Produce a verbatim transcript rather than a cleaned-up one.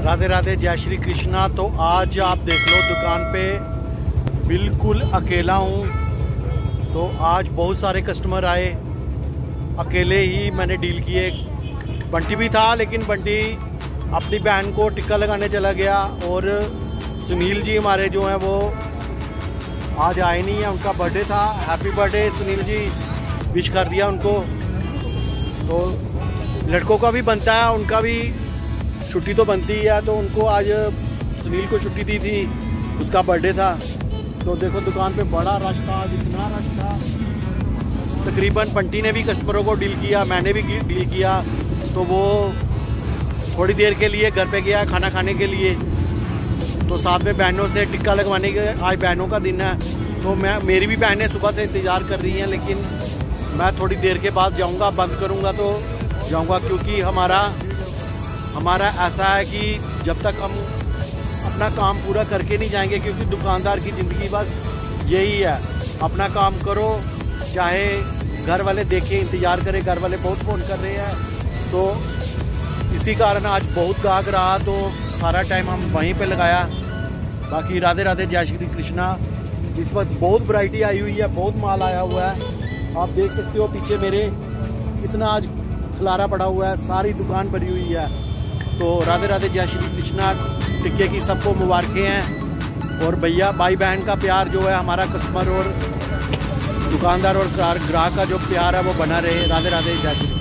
राधे राधे, जय श्री कृष्णा। तो आज आप देख लो दुकान पे बिल्कुल अकेला हूँ। तो आज बहुत सारे कस्टमर आए, अकेले ही मैंने डील किए। बंटी भी था लेकिन बंटी अपनी बहन को टिक्का लगाने चला गया। और सुनील जी हमारे जो हैं वो आज आए नहीं हैं, उनका बर्थडे था। Happy birthday Sunil ji, wish कर दिया उनको। तो लड़कों का भी बनता है, उनका भी छुट्टी तो बनती है, तो उनको आज सुनील को छुट्टी दी थी, उसका बर्थडे था। तो देखो दुकान पे बड़ा रश था, जितना रश था। तकरीबन बंटी ने भी कस्टमरों को डील किया, मैंने भी डील किया। तो वो थोड़ी देर के लिए घर पे गया खाना खाने के लिए। तो साथ में बहनों से टिक्का लगवाने के, आज बहनों का दिन है। तो मैं मेरी भी बहनें सुबह से इंतज़ार कर रही हैं, लेकिन मैं थोड़ी देर के बाद जाऊंगा, बंद करूंगा तो जाऊंगा। क्योंकि हमारा हमारा ऐसा है कि जब तक हम अपना काम पूरा करके नहीं जाएंगे, क्योंकि दुकानदार की ज़िंदगी बस यही है, अपना काम करो, चाहे घर वाले देखें, इंतज़ार करें। घर वाले बहुत फ़ोन कर रहे हैं, तो इसी कारण आज बहुत गाहक रहा, तो सारा टाइम हम वहीं पे लगाया। बाकी राधे राधे, जय श्री कृष्णा। इस वक्त बहुत वैरायटी आई हुई है, बहुत माल आया हुआ है। आप देख सकते हो पीछे मेरे कितना आज खलारा पड़ा हुआ है, सारी दुकान भरी हुई है। तो राधे राधे, जय श्री कृष्णा। टिक्के की सबको मुबारकें हैं। और भैया भाई बहन का प्यार जो है, हमारा कस्टमर और दुकानदार और ग्राहक का जो प्यार है वो बना रहे। राधे राधे, जय श्री कृष्णा।